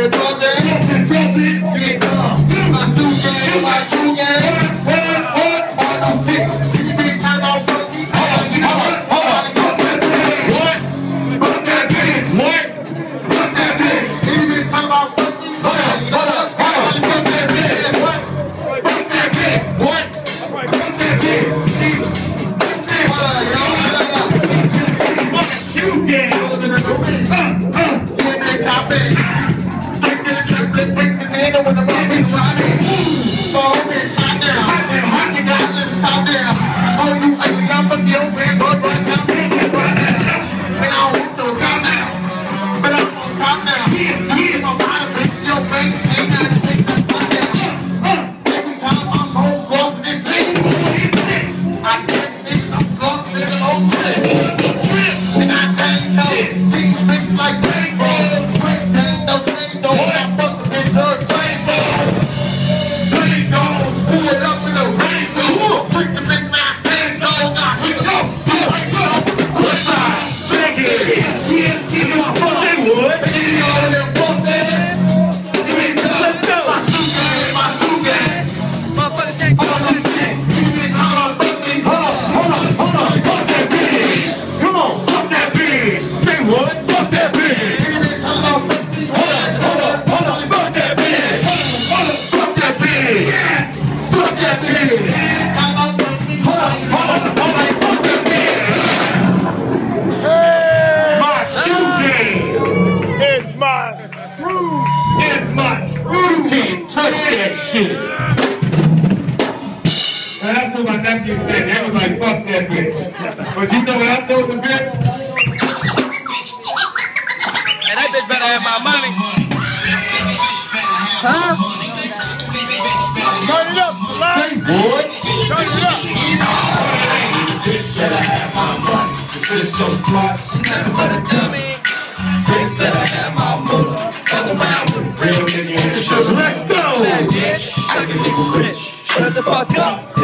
Shit. And that's what my nephew said. Everybody fuck that bitch. But you know what I told the bitch? And that bitch better have my money. Huh? Turn it up, Salami. Say, boy. Turn it up. Bitch better have my money. This bitch so smart, she never but a dummy. Bitch better have my moolah. Fuck around with a real nigga and sugar. Let's go. That bitch, take a nigga rich. Shut the fuck up.